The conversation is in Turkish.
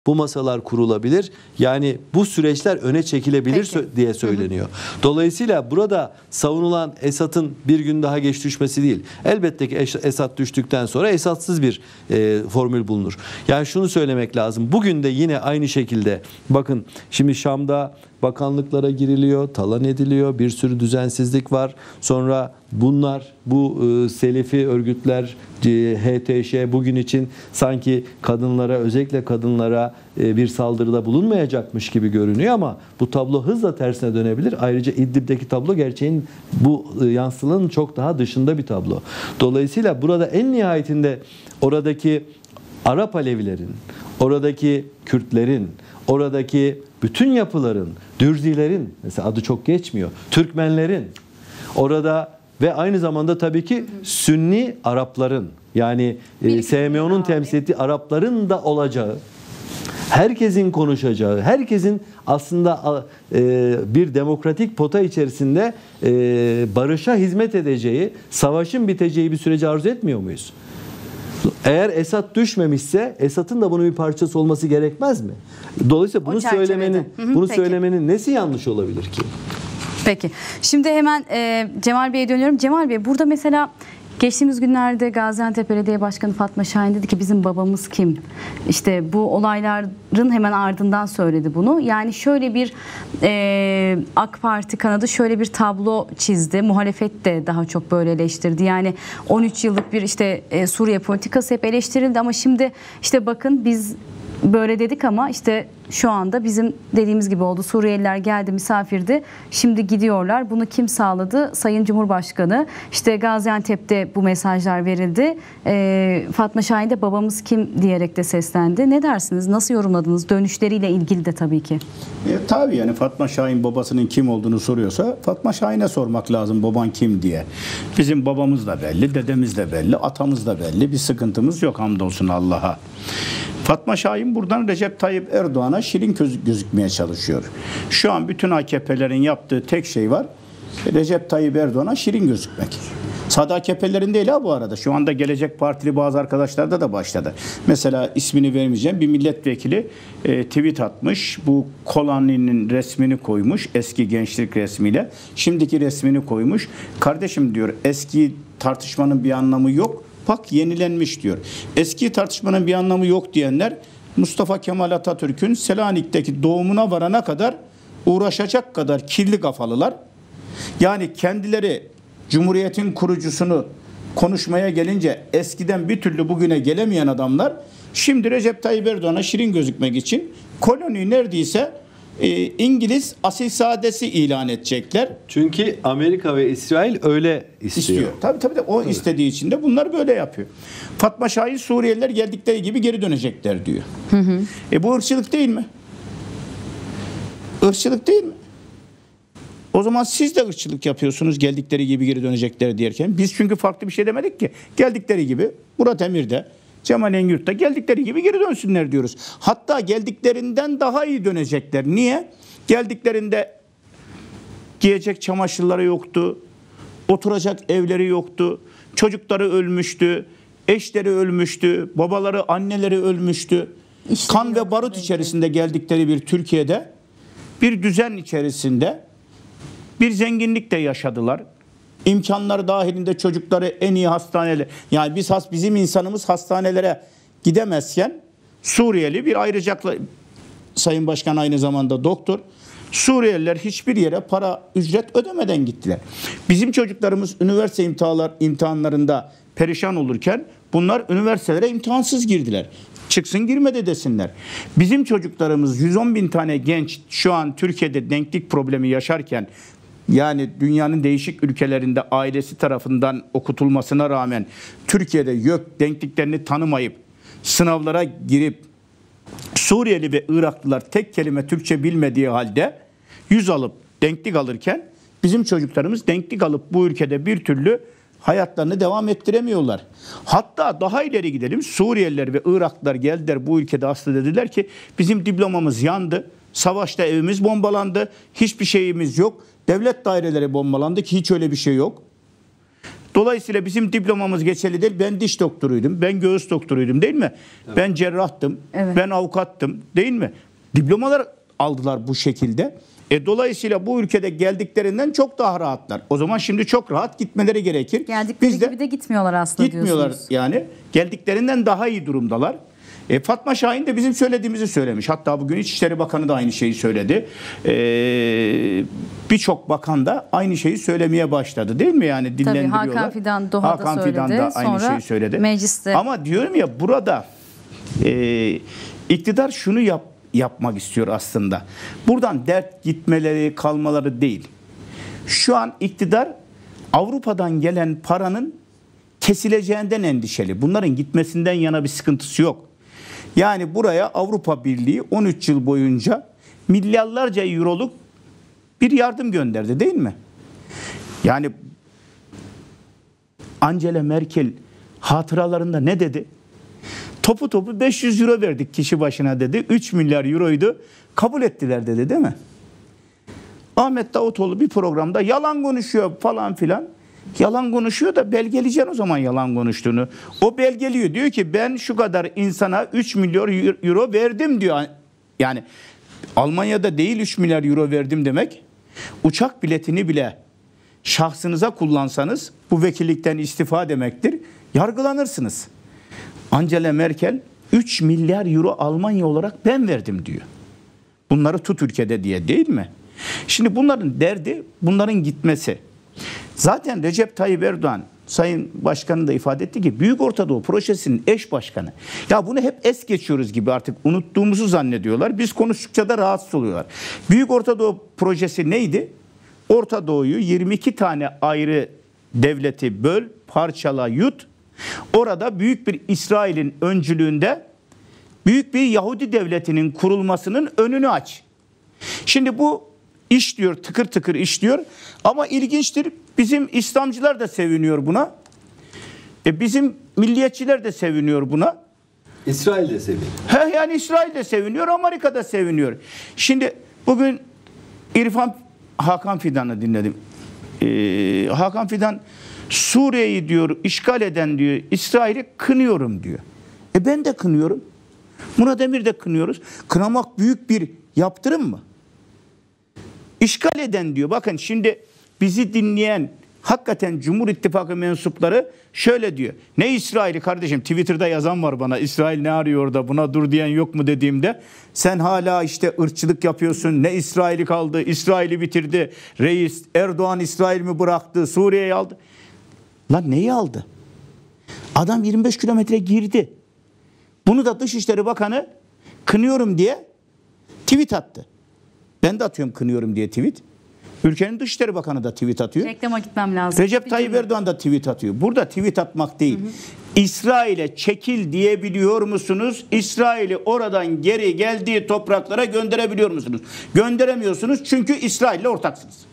bu masalar kurulabilir. Yani bu süreçler öne çekilebilir diye söyleniyor. Dolayısıyla burada savunulan Esad'ın bir gün daha geç düşmesi değil. Elbette ki Esad düştükten sonra Esad'sız bir formül bulunur. Yani şunu söylemek lazım. Bugün de yine aynı şekilde bakın şimdi Şam'da bakanlıklara giriliyor, talan ediliyor, bir sürü düzensizlik var. Sonra bu Selefi örgütler, HTŞ bugün için sanki kadınlara, özellikle kadınlara bir saldırıda bulunmayacakmış gibi görünüyor ama bu tablo hızla tersine dönebilir. Ayrıca İdlib'deki tablo gerçeğin bu yansılanın çok daha dışında bir tablo. Dolayısıyla burada en nihayetinde oradaki Arap Alevilerin, oradaki Kürtlerin, oradaki bütün yapıların, Dürzilerin, mesela adı çok geçmiyor, Türkmenlerin, orada ve aynı zamanda tabii ki Sünni Arapların, yani SMO'nun temsil ettiği Arapların da olacağı, herkesin konuşacağı, herkesin aslında bir demokratik pota içerisinde barışa hizmet edeceği, savaşın biteceği bir süreci arzu etmiyor muyuz? Eğer Esad düşmemişse Esad'ın da bunun bir parçası olması gerekmez mi? Dolayısıyla bunu söylemenin nesi yanlış olabilir ki? Peki. Şimdi hemen Cemal Bey'e dönüyorum. Cemal Bey, burada mesela geçtiğimiz günlerde Gaziantep Belediye Başkanı Fatma Şahin dedi ki bizim babamız kim? İşte bu olayların hemen ardından söyledi bunu. Yani şöyle bir AK Parti kanadı şöyle bir tablo çizdi. Muhalefet de daha çok böyle eleştirdi. Yani 13 yıllık bir Suriye politikası hep eleştirildi ama şimdi bakın biz böyle dedik ama şu anda bizim dediğimiz gibi oldu. Suriyeliler geldi, misafirdi. Şimdi gidiyorlar. Bunu kim sağladı? Sayın Cumhurbaşkanı. Gaziantep'te bu mesajlar verildi. Fatma Şahin de babamız kim diyerek de seslendi. Ne dersiniz? Nasıl yorumladınız? Dönüşleriyle ilgili de tabii ki. Tabii yani Fatma Şahin babasının kim olduğunu soruyorsa Fatma Şahin'e sormak lazım baban kim diye. Bizim babamız da belli, dedemiz de belli, atamız da belli. Bir sıkıntımız yok hamdolsun Allah'a. Fatma Şahin buradan Recep Tayyip Erdoğan'a şirin gözükmeye çalışıyor. Şu an bütün AKP'lerin yaptığı tek şey var. Recep Tayyip Erdoğan'a şirin gözükmek. Sadece AKP'lerin değil bu arada. Şu anda Gelecek Partili bazı arkadaşlarda da başladı. Mesela ismini vermeyeceğim bir milletvekili tweet atmış. Bu Kolani'nin resmini koymuş. Eski gençlik resmiyle. Şimdiki resmini koymuş. Kardeşim diyor, eski tartışmanın bir anlamı yok. Bak yenilenmiş diyor. Eski tartışmanın bir anlamı yok diyenler Mustafa Kemal Atatürk'ün Selanik'teki doğumuna varana kadar uğraşacak kadar kirli kafalılar. Yani kendileri Cumhuriyet'in kurucusunu konuşmaya gelince eskiden bir türlü bugüne gelemeyen adamlar şimdi Recep Tayyip Erdoğan'a şirin gözükmek için koloniyi neredeyse İngiliz asilzadesi ilan edecekler. Çünkü Amerika ve İsrail öyle istiyor. Tabii de o istediği için de bunlar böyle yapıyor. Fatma Şahin Suriyeliler geldikleri gibi geri dönecekler diyor. Bu ırkçılık değil mi? Irkçılık değil mi? O zaman siz de ırkçılık yapıyorsunuz geldikleri gibi geri dönecekler diyerken. Biz çünkü farklı bir şey demedik ki. Geldikleri gibi Murat Emir'de, Cemal Engürt'te geldikleri gibi geri dönsünler diyoruz. Hatta geldiklerinden daha iyi dönecekler. Niye? Geldiklerinde giyecek çamaşırları yoktu. Oturacak evleri yoktu. Çocukları ölmüştü. Eşleri ölmüştü. Babaları, anneleri ölmüştü. Kan ve barut içerisinde geldikleri bir Türkiye'de bir düzen içerisinde bir zenginlik de yaşadılar. İmkanları dahilinde çocukları en iyi hastaneler. Yani bizim insanımız hastanelere gidemezken Suriyeli bir ayrıcakla, Sayın Başkan aynı zamanda doktor. Suriyeliler hiçbir yere para, ücret ödemeden gittiler. Bizim çocuklarımız üniversite imtihanlarında perişan olurken bunlar üniversitelere imtihansız girdiler. Çıksın girmedi desinler. Bizim çocuklarımız 110 bin tane genç şu an Türkiye'de denklik problemi yaşarken, yani dünyanın değişik ülkelerinde ailesi tarafından okutulmasına rağmen Türkiye'de YÖK denkliklerini tanımayıp sınavlara girip Suriyeli ve Iraklılar tek kelime Türkçe bilmediği halde 100 alıp denklik alırken bizim çocuklarımız denklik alıp bu ülkede bir türlü hayatlarını devam ettiremiyorlar. Hatta daha ileri gidelim. Suriyeliler ve Iraklılar geldiler bu ülkede aslında dediler ki bizim diplomamız yandı. Savaşta evimiz bombalandı. Hiçbir şeyimiz yok. Devlet daireleri bombalandı ki hiç öyle bir şey yok. Dolayısıyla bizim diplomamız geçerli değil. Ben diş doktoruydum, ben göğüs doktoruydum değil mi? Evet. Ben cerrahtım, Evet. ben avukattım değil mi? Diplomalar aldılar bu şekilde. Dolayısıyla bu ülkede geldiklerinden çok daha rahatlar. O zaman şimdi çok rahat gitmeleri gerekir. Geldikleri gibi de gitmiyorlar aslında gitmiyorlar diyorsunuz. yani. Geldiklerinden daha iyi durumdalar. Fatma Şahin de bizim söylediğimizi söylemiş. Hatta bugün İçişleri Bakanı da aynı şeyi söyledi. Birçok bakan da aynı şeyi söylemeye başladı değil mi? Yani dillendiriyorlar. Tabii Hakan Fidan Doha'da söyledi. Fidan da aynı Sonra şeyi söyledi. Mecliste. Ama diyorum ya burada iktidar şunu yapmak istiyor aslında. Buradan dert gitmeleri, kalmaları değil. Şu an iktidar Avrupa'dan gelen paranın kesileceğinden endişeli. Bunların gitmesinden yana bir sıkıntısı yok. Yani buraya Avrupa Birliği 13 yıl boyunca milyarlarca euroluk bir yardım gönderdi değil mi? Yani Angela Merkel hatıralarında ne dedi? Topu topu 500 euro verdik kişi başına dedi. 3 milyar euroydu. Kabul ettiler dedi değil mi? Ahmet Davutoğlu bir programda yalan konuşuyor falan filan. Yalan konuşuyor da belgeleyeceksin o zaman yalan konuştuğunu. O belgeliyor. Diyor ki ben şu kadar insana 3 milyar euro verdim diyor. Yani Almanya'da değil 3 milyar euro verdim demek. Uçak biletini bile şahsınıza kullansanız bu vekillikten istifa demektir. Yargılanırsınız. Angela Merkel 3 milyar euro Almanya olarak ben verdim diyor. Bunları tut ülkede diye değil mi? Şimdi bunların derdi bunların gitmesi. Zaten Recep Tayyip Erdoğan Sayın Başkanı da ifade etti ki Büyük Ortadoğu Projesi'nin eş başkanı. Ya bunu hep es geçiyoruz gibi artık unuttuğumuzu zannediyorlar. Biz konuştukça da rahatsız oluyorlar. Büyük Ortadoğu Projesi neydi? Orta Doğu'yu 22 tane ayrı devleti böl, parçala, yut. Orada büyük bir İsrail'in öncülüğünde büyük bir Yahudi devletinin kurulmasının önünü aç. Şimdi bu işliyor, tıkır tıkır işliyor. Ama ilginçtir, bizim İslamcılar da seviniyor buna. Bizim milliyetçiler de seviniyor buna. İsrail de seviniyor. Yani İsrail de seviniyor, Amerika da seviniyor. Şimdi bugün Hakan Fidan'ı dinledim. Hakan Fidan Suriye'yi diyor işgal eden diyor İsrail'i kınıyorum diyor. Ben de kınıyorum. Murat Demir de kınıyoruz. Kınamak büyük bir yaptırım mı? İşgal eden diyor. Bakın şimdi bizi dinleyen hakikaten Cumhur İttifakı mensupları şöyle diyor. Ne İsrail'i kardeşim? Twitter'da yazan var bana. İsrail ne arıyor orada? Buna dur diyen yok mu dediğimde. Sen hala işte ırkçılık yapıyorsun. Ne İsrail'i kaldı? İsrail'i bitirdi. Reis Erdoğan İsrail mi bıraktı? Suriye'yi aldı. Lan neyi aldı? Adam 25 kilometre girdi. Bunu da Dışişleri Bakanı kınıyorum diye tweet attı. Ben de atıyorum kınıyorum diye tweet. Ülkenin Dışişleri Bakanı da tweet atıyor. Reklama gitmem lazım. Recep Tayyip Erdoğan da tweet atıyor. Burada tweet atmak değil. İsrail'e çekil diyebiliyor musunuz? İsrail'i oradan geri geldiği topraklara gönderebiliyor musunuz? Gönderemiyorsunuz çünkü İsrail'le ortaksınız.